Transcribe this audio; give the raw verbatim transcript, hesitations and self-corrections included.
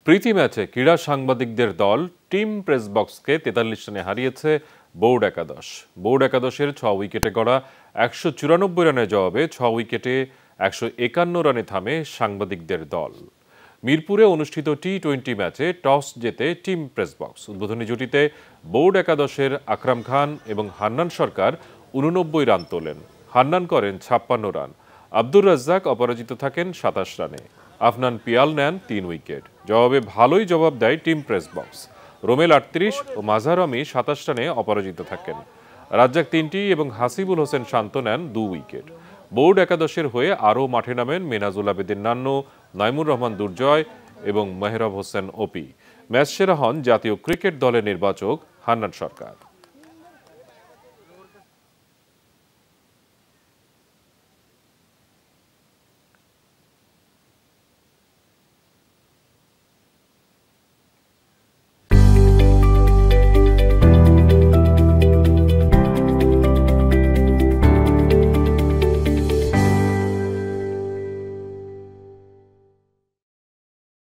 প্রীতি ম্যাচে ক্রীড়া সাংবাদিকদের দল টিম প্রেস বক্সকে তেতাল্লিশ রানে হারিয়েছে বোর্ড একাদশ। বোর্ড একাদশের ছ উইকেটে গড়া একশো চুরানব্বই রানের জবাবে ছ উইকেটে একশো একান্ন রানে থামে সাংবাদিকদের দল। মিরপুরে অনুষ্ঠিত টি টোয়েন্টি ম্যাচে টস জেতে টিম প্রেস বক্স। উদ্বোধনী জুটিতে বোর্ড একাদশের আকরাম খান এবং হান্নান সরকার উননব্বই রান তোলেন। হান্নান করেন ছাপ্পান্ন রান। আব্দুর রাজ্জাক অপরাজিত থাকেন সাতাশ রানে। আফনান পিয়াল নেন তিন উইকেট। জবাবে ভালোই জবাব দেয় টিম প্রেস বক্স। রোমেল আটত্রিশ ও মাঝার আমি সাতাশ রানে অপরাজিত থাকেন। রাজ্জাক তিনটি এবং হাসিবুল হোসেন শান্ত নেন দু উইকেট। বোর্ড একাদশের হয়ে আরও মাঠে নামেন মেনাজুল আবেদিন নান্নু, নাইমুর রহমান দুর্জয় এবং মেহরাব হোসেন ওপি। ম্যাচ সেরা হন জাতীয় ক্রিকেট দলের নির্বাচক হান্নান সরকার।